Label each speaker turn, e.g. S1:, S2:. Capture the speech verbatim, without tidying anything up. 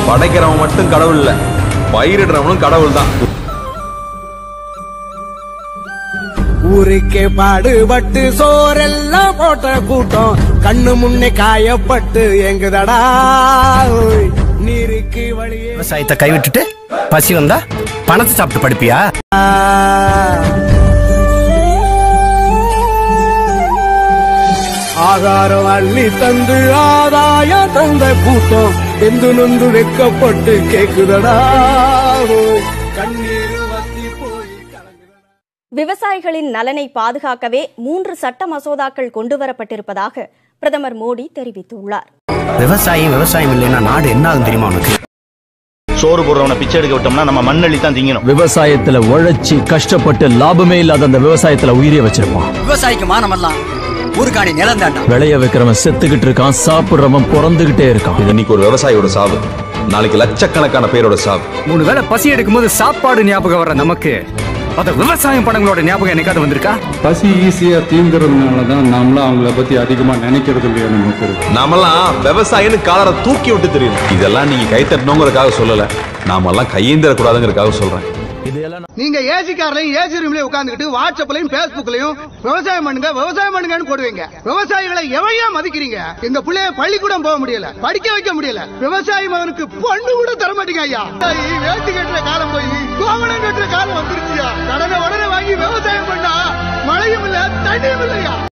S1: படைக்கிறவன் மட்டும் கடவுள் இல்ல, பயிரிடுறவனும் கடவுள் தான்.
S2: ஊருக்கே பாடுபட்டு சோரெல்லாம் போட்ட கூட்டம் கண்ணு முன்னே காயப்பட்டு எங்குதடா நீருக்கு வழியே.
S3: விவசாயத்தை கைவிட்டுட்டு பசி வந்தா பணத்தை சாப்பிட்டு படுப்பியா?
S2: ஆகாரம் அள்ளி தந்து ஆதாய தந்த கூட்டம் எந்து நொந்து வெக்கப்பட்டு கேக்குதடா கண்ணீர் வத்தி போய்.
S4: விவசாயிகளின் நலனை பாதுகாக்கவே மூன்று சட்ட மசோதாக்கள் கொண்டுவரப்பட்டிருப்பதாக பிரதமர் மோடி தெரிவித்துள்ளார்.
S3: விவசாயம் விவசாயம் இல்லைன்னா நாடு என்ன ஆகும் தெரியுமா உனக்கு?
S5: சோறு போடுறவனை பிச்சை எடுக்க விட்டோம்னா நம்ம மண்ணள்ளி தான் திங்கணும்.
S6: விவசாயத்துல உழைச்சி கஷ்டப்பட்டு லாபமே இல்லாத அந்த விவசாயத்துல உயிரை வச்சிருப்பான்.
S3: விவசாயிக்கு மானமெல்லாம் ஊருக்காணி நிலம் தாண்டா.
S6: விளைய வைக்கிறவன் செத்துக்கிட்டு இருக்கான், சாப்பிடுறவன் பிறந்துகிட்டே இருக்கான்.
S1: இன்னைக்கு ஒரு விவசாயியோட சாவு, நாளைக்கு லட்சக்கணக்கான பேரோட சாவு.
S7: மூணு வேளை பசி எடுக்கும் போது சாப்பாடு ஞாபகம் வர நமக்கு அத விவசாயம் படங்களோட ஞாபகம் என்னைக்காவது வந்திருக்கா?
S8: பசி ஈஸியா தீந்துறதுனாலதான் நாமளும் அவங்கள பத்தி அதிகமா நினைக்கிறது இல்லையா? நமக்கு
S1: நாமெல்லாம் விவசாயின்னு காலரை தூக்கி விட்டு தெரியும். இதெல்லாம் நீங்க கை தட்டணுங்கிறதுக்காக சொல்லல, நாமெல்லாம் கையேந்திர கூடாதுங்கிறதுக்காக சொல்றேன்.
S2: நீங்க ஏசி கார்லயும் ஏசி ரூம்லயும் உட்கார்ந்துட்டு வாட்ஸ்அப்லயும் பேஸ்புக்லயும் விவசாயம் பண்ணுங்க விவசாயம் பண்ணுங்கன்னு போடுவீங்க. விவசாயிகளை எவையா மதிக்கிறீங்க? எங்க பிள்ளைய பள்ளிக்கூடம் போக முடியல, படிக்க வைக்க முடியல, விவசாயி மகனுக்கு பொண்ணு கூட தர மாட்டீங்க ஐயா. வேட்டி கட்டுற காலம் போய் கோவணம் கட்டுற காலம் வந்துருச்சியா. கடனை உடனே வாங்கி விவசாயம் பண்ணா மழையும் இல்ல தண்ணியும் இல்லையா.